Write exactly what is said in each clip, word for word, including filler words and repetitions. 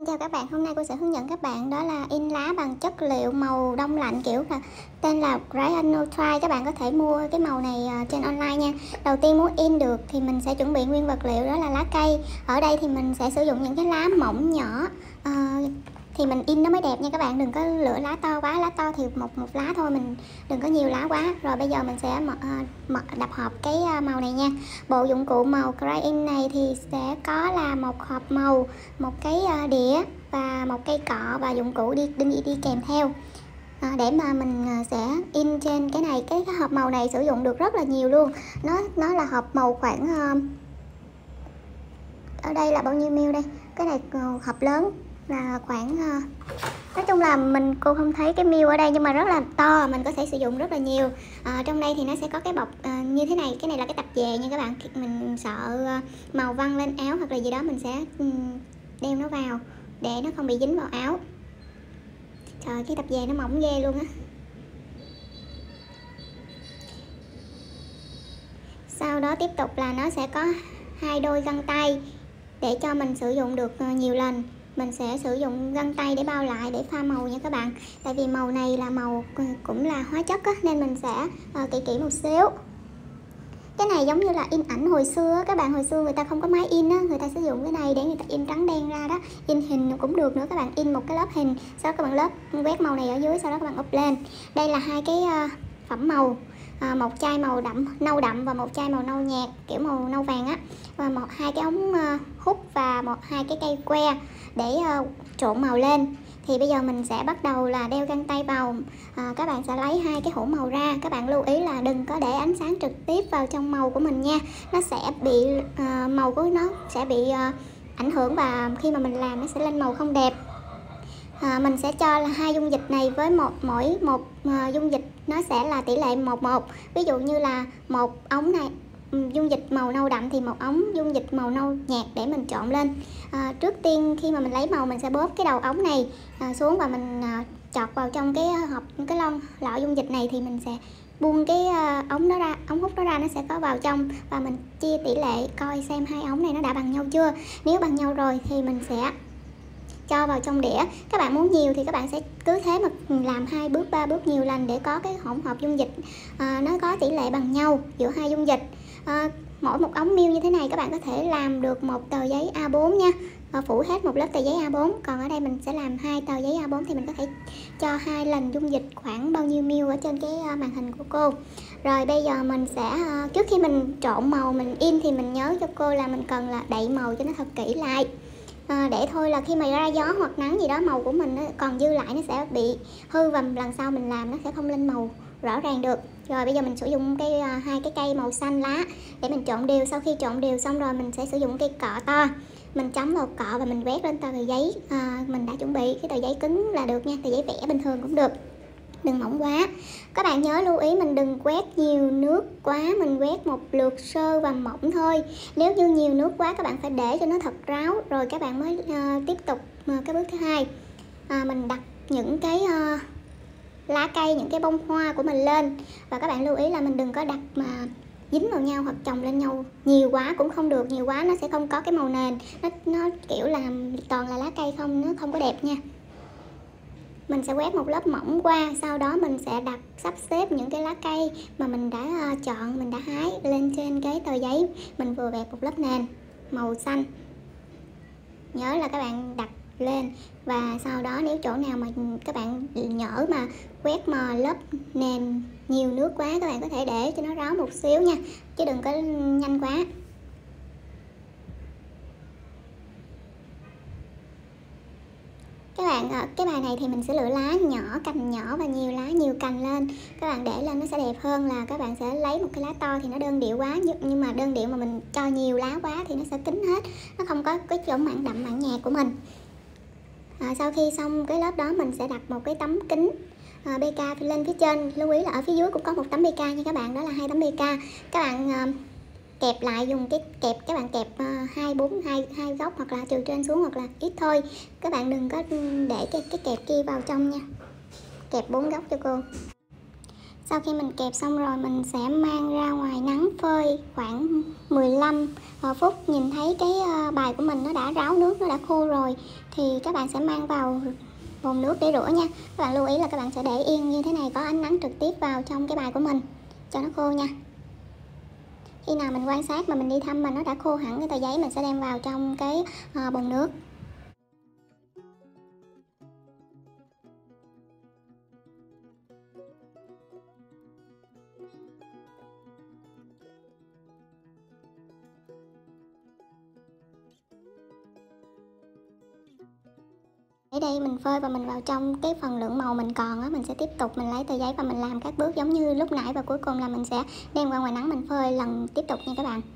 Chào các bạn, hôm nay cô sẽ hướng dẫn các bạn đó là in lá bằng chất liệu màu đông lạnh, kiểu là tên là Cyanotri. Các bạn có thể mua cái màu này trên online nha. Đầu tiên muốn in được thì mình sẽ chuẩn bị nguyên vật liệu đó là lá cây. Ở đây thì mình sẽ sử dụng những cái lá mỏng nhỏ à, thì mình in nó mới đẹp nha các bạn. Đừng có lựa lá to quá, lá to thì một một lá thôi, mình đừng có nhiều lá quá. Rồi bây giờ mình sẽ đập hộp cái màu này nha. Bộ dụng cụ màu crayon này thì sẽ có là một hộp màu, một cái đĩa và một cây cọ và dụng cụ đi đi, đi kèm theo à, để mà mình sẽ in trên cái này. Cái, cái hộp màu này sử dụng được rất là nhiều luôn. Nó nó là hộp màu khoảng uh, ở đây là bao nhiêu ml đây? Cái này uh, hộp lớn là khoảng uh, nói chung là mình cô không thấy cái ml ở đây nhưng mà rất là to, mình có thể sử dụng rất là nhiều. À, trong đây thì nó sẽ có cái bọc à, như thế này. Cái này là cái tập về nha các bạn. Mình sợ uh, màu văng lên áo hoặc là gì đó, mình sẽ um, đeo nó vào để nó không bị dính vào áo. Trời, cái tập về nó mỏng ghê luôn á. Sau đó tiếp tục là nó sẽ có hai đôi găng tay để cho mình sử dụng được nhiều lần. Mình sẽ sử dụng găng tay để bao lại để pha màu nha các bạn. Tại vì màu này là màu cũng là hóa chất á, nên mình sẽ uh, kỹ kỹ một xíu. Cái này giống như là in ảnh hồi xưa các bạn. Hồi xưa người ta không có máy in á, người ta sử dụng cái này để người ta in trắng đen ra đó. In hình cũng được nữa các bạn, in một cái lớp hình, sau đó các bạn lớp quét màu này ở dưới, sau đó các bạn úp lên. Đây là hai cái uh, phẩm màu, à, một chai màu đậm nâu đậm và một chai màu nâu nhạt kiểu màu nâu vàng á, và một hai cái ống uh, hút và một hai cái cây que để uh, trộn màu lên. Thì bây giờ mình sẽ bắt đầu là đeo găng tay vào. à, Các bạn sẽ lấy hai cái hũ màu ra. Các bạn lưu ý là đừng có để ánh sáng trực tiếp vào trong màu của mình nha. Nó sẽ bị uh, màu của nó sẽ bị uh, ảnh hưởng và khi mà mình làm nó sẽ lên màu không đẹp. à, Mình sẽ cho là hai dung dịch này với một mỗi một uh, dung dịch nó sẽ là tỷ lệ một một. Ví dụ như là một ống này dung dịch màu nâu đậm thì một ống dung dịch màu nâu nhạt để mình trộn lên. à, Trước tiên khi mà mình lấy màu, mình sẽ bóp cái đầu ống này à, xuống và mình à, chọt vào trong cái hộp, cái lon lọ dung dịch này. Thì mình sẽ buông cái à, ống đó ra, ống hút đó ra, nó sẽ có vào trong và mình chia tỷ lệ coi xem hai ống này nó đã bằng nhau chưa. Nếu bằng nhau rồi thì mình sẽ cho vào trong đĩa. Các bạn muốn nhiều thì các bạn sẽ cứ thế mà làm hai bước ba bước nhiều lần để có cái hỗn hợp dung dịch à, nó có tỷ lệ bằng nhau giữa hai dung dịch. à, Mỗi một ống mil như thế này các bạn có thể làm được một tờ giấy A bốn nha, à, phủ hết một lớp tờ giấy A bốn. Còn ở đây mình sẽ làm hai tờ giấy A bốn thì mình có thể cho hai lần dung dịch khoảng bao nhiêu mil ở trên cái màn hình của cô. Rồi bây giờ mình sẽ trước khi mình trộn màu mình in thì mình nhớ cho cô là mình cần là đậy màu cho nó thật kỹ lại. À, để thôi là khi mà ra gió hoặc nắng gì đó màu của mình nó còn dư lại, nó sẽ bị hư và lần sau mình làm nó sẽ không lên màu rõ ràng được. Rồi bây giờ mình sử dụng cây hai cái cây màu xanh lá để mình trộn đều. Sau khi trộn đều xong rồi mình sẽ sử dụng cây cọ to, mình chấm vào cọ và mình quét lên tờ giấy à, mình đã chuẩn bị. Cái tờ giấy cứng là được nha, tờ giấy vẽ bình thường cũng được, đừng mỏng quá. Các bạn nhớ lưu ý mình đừng quét nhiều nước quá, mình quét một lượt sơ và mỏng thôi. Nếu như nhiều nước quá các bạn phải để cho nó thật ráo rồi các bạn mới uh, tiếp tục uh, cái bước thứ hai. À, mình đặt những cái uh, lá cây, những cái bông hoa của mình lên. Và các bạn lưu ý là mình đừng có đặt mà dính vào nhau hoặc chồng lên nhau nhiều quá cũng không được. Nhiều quá nó sẽ không có cái màu nền, nó, nó kiểu làm toàn là lá cây không, nó không có đẹp nha. Mình sẽ quét một lớp mỏng qua, sau đó mình sẽ đặt sắp xếp những cái lá cây mà mình đã uh, chọn, mình đã hái lên trên cái tờ giấy. Mình vừa vẹt một lớp nền màu xanh, nhớ là các bạn đặt lên. Và sau đó nếu chỗ nào mà các bạn nhỡ mà quét mà lớp nền nhiều nước quá, các bạn có thể để cho nó ráo một xíu nha, chứ đừng có nhanh quá. Các bạn, cái bài này thì mình sẽ lựa lá nhỏ, cành nhỏ và nhiều lá, nhiều cành lên. Các bạn để lên nó sẽ đẹp hơn là các bạn sẽ lấy một cái lá to thì nó đơn điệu quá. Nhưng mà đơn điệu mà mình cho nhiều lá quá thì nó sẽ kín hết, nó không có cái chỗ mặn đậm mặn nhạt của mình. à, Sau khi xong cái lớp đó mình sẽ đặt một cái tấm kính à, bê ca lên phía trên. Lưu ý là ở phía dưới cũng có một tấm bê ca nha các bạn, đó là hai tấm bê ca. Các bạn à, kẹp lại, dùng cái kẹp, các bạn kẹp hai bốn hai hai góc hoặc là từ trên xuống hoặc là ít thôi. Các bạn đừng có để cái cái kẹp kia vào trong nha, kẹp bốn góc cho cô. Sau khi mình kẹp xong rồi mình sẽ mang ra ngoài nắng phơi khoảng mười lăm phút. Nhìn thấy cái bài của mình nó đã ráo nước, nó đã khô rồi thì các bạn sẽ mang vào bồn nước để rửa nha. Các bạn lưu ý là các bạn sẽ để yên như thế này, có ánh nắng trực tiếp vào trong cái bài của mình cho nó khô nha. Khi nào mình quan sát mà mình đi thăm mà nó đã khô hẳn cái tờ giấy, mình sẽ đem vào trong cái uh, bồn nước. Ở đây mình phơi và mình vào trong cái phần lượng màu mình còn á, mình sẽ tiếp tục mình lấy tờ giấy và mình làm các bước giống như lúc nãy, và cuối cùng là mình sẽ đem qua ngoài nắng mình phơi lần tiếp tục nha các bạn.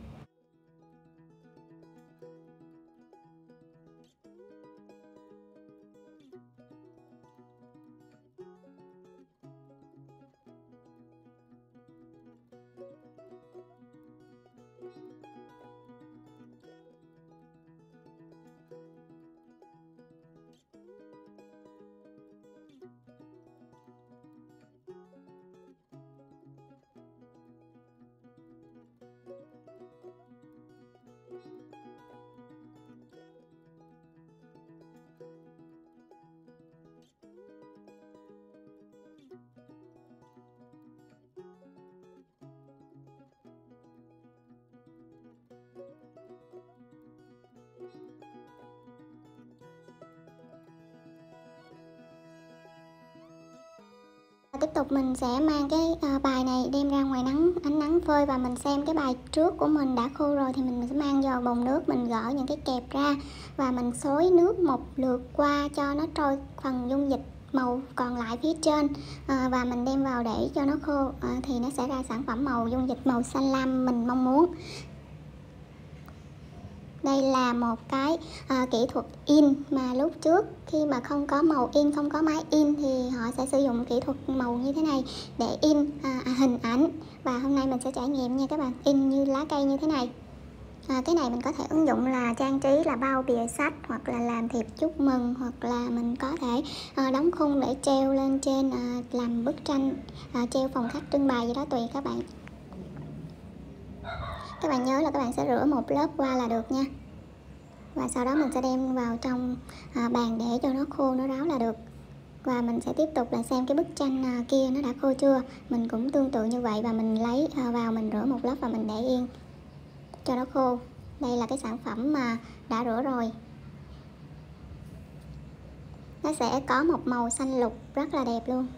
Tiếp tục mình sẽ mang cái bài này đem ra ngoài nắng, ánh nắng phơi, và mình xem cái bài trước của mình đã khô rồi thì mình sẽ mang vào bồn nước, mình gỡ những cái kẹp ra và mình xối nước một lượt qua cho nó trôi phần dung dịch màu còn lại phía trên, à, và mình đem vào để cho nó khô, à, thì nó sẽ ra sản phẩm màu dung dịch màu xanh lam mình mong muốn. Đây là một cái à, kỹ thuật in mà lúc trước khi mà không có màu in, không có máy in thì họ sẽ sử dụng kỹ thuật màu như thế này để in à, hình ảnh. Và hôm nay mình sẽ trải nghiệm nha các bạn, in như lá cây như thế này. À, cái này mình có thể ứng dụng là trang trí, là bao bìa sách, hoặc là làm thiệp chúc mừng, hoặc là mình có thể à, đóng khung để treo lên trên, à, làm bức tranh, à, treo phòng khách trưng bày gì đó tùy các bạn. Các bạn nhớ là các bạn sẽ rửa một lớp qua là được nha. Và sau đó mình sẽ đem vào trong à, bàn để cho nó khô, nó ráo là được. Và mình sẽ tiếp tục là xem cái bức tranh à, kia nó đã khô chưa. Mình cũng tương tự như vậy, và mình lấy à, vào mình rửa một lớp và mình để yên cho nó khô. Đây là cái sản phẩm mà đã rửa rồi. Nó sẽ có một màu xanh lục rất là đẹp luôn.